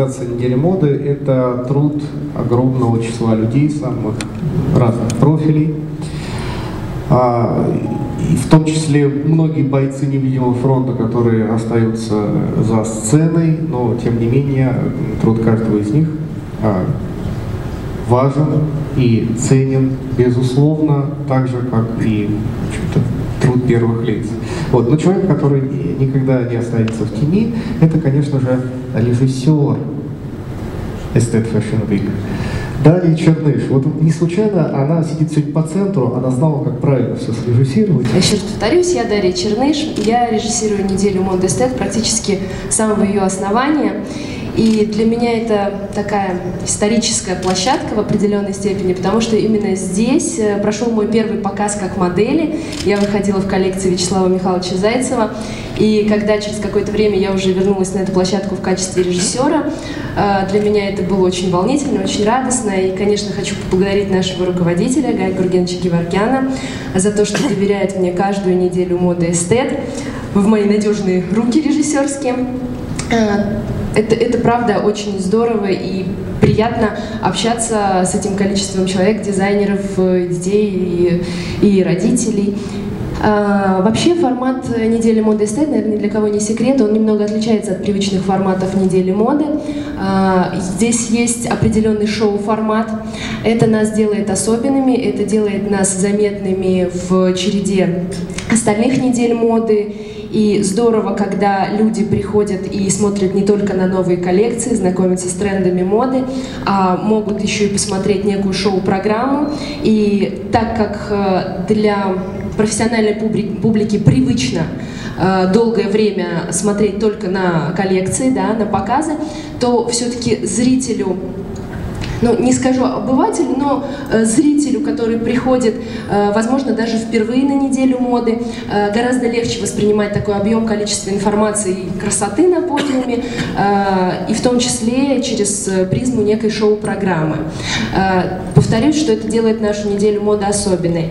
организация недели моды – это труд огромного числа людей, самых разных профилей. И в том числе многие бойцы невидимого фронта, которые остаются за сценой, но тем не менее труд каждого из них важен и ценен, безусловно, так же, как и труд первых лиц. Вот. Но человек, который никогда не останется в тени, это, конечно же, режиссер Estet Fashion Week. Дарья Черныш. Вот не случайно она сидит сегодня по центру, она знала, как правильно все срежиссировать. Еще раз повторюсь, я Дарья Черныш, я режиссирую неделю моды Estet практически с самого ее основания. И для меня это такая историческая площадка в определенной степени, потому что именно здесь прошел мой первый показ как модели. Я выходила в коллекции Вячеслава Михайловича Зайцева. И когда через какое-то время я уже вернулась на эту площадку в качестве режиссера, для меня это было очень волнительно, очень радостно. И, конечно, хочу поблагодарить нашего руководителя Гая Гургеновича Геворкяна за то, что доверяет мне каждую неделю моды Estet в мои надежные руки режиссерские. Это правда очень здорово и приятно общаться с этим количеством человек, дизайнеров, детей и родителей. Вообще формат недели моды Estet, наверное, ни для кого не секрет, он немного отличается от привычных форматов недели моды. Здесь есть определенный шоу-формат. Это нас делает особенными, это делает нас заметными в череде остальных недель моды. И здорово, когда люди приходят и смотрят не только на новые коллекции, знакомятся с трендами моды, а могут еще и посмотреть некую шоу-программу. И так как для профессиональной публики привычно долгое время смотреть только на коллекции, да, на показы, то все-таки зрителю, ну, не скажу обывателю, но зрителю, который приходит, возможно, даже впервые на неделю моды, гораздо легче воспринимать такой объем, количество информации и красоты на подиуме, и в том числе через призму некой шоу-программы. Повторюсь, что это делает нашу неделю моды особенной.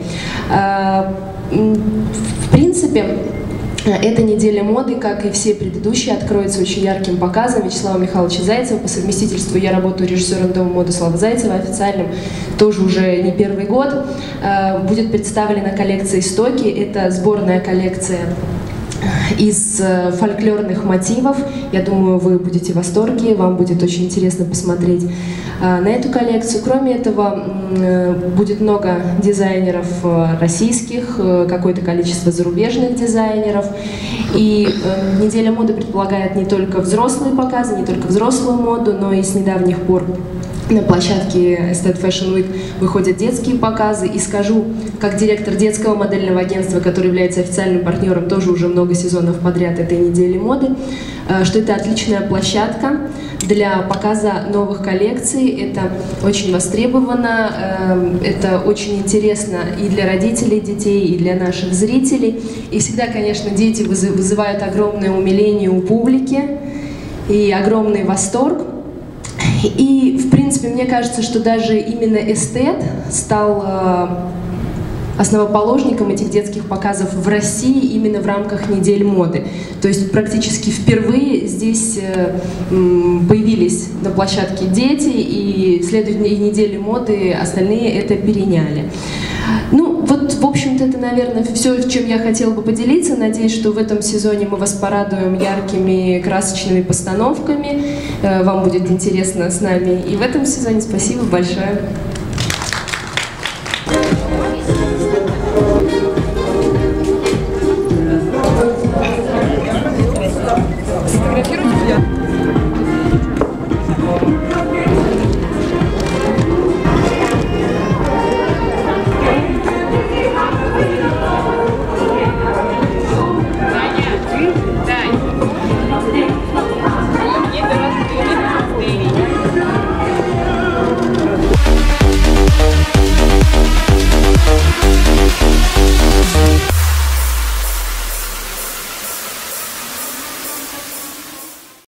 В принципе, эта неделя моды, как и все предыдущие, откроется очень ярким показом Вячеслава Михайловича Зайцева. По совместительству я работаю режиссером Дома моды Славы Зайцева, официальным тоже уже не первый год. Будет представлена коллекция «Истоки». Это сборная коллекция из фольклорных мотивов. Я думаю, вы будете в восторге, вам будет очень интересно посмотреть на эту коллекцию. Кроме этого, будет много дизайнеров российских, какое-то количество зарубежных дизайнеров. И неделя моды предполагает не только взрослые показы, не только взрослую моду, но и с недавних пор на площадке Estet Fashion Week выходят детские показы. И скажу, как директор детского модельного агентства, который является официальным партнером тоже уже много сезонов подряд этой недели моды, что это отличная площадка для показа новых коллекций. Это очень востребовано, это очень интересно и для родителей детей, и для наших зрителей. И всегда, конечно, дети вызывают огромное умиление у публики и огромный восторг. И, в принципе, мне кажется, что даже именно Estet стал основоположником этих детских показов в России именно в рамках недель моды. То есть практически впервые здесь появились на площадке дети, и следующие недели моды остальные это переняли. Ну, вот, в общем-то, это, наверное, все, чем я хотела бы поделиться. Надеюсь, что в этом сезоне мы вас порадуем яркими, красочными постановками. Вам будет интересно с нами и в этом сезоне. Спасибо большое.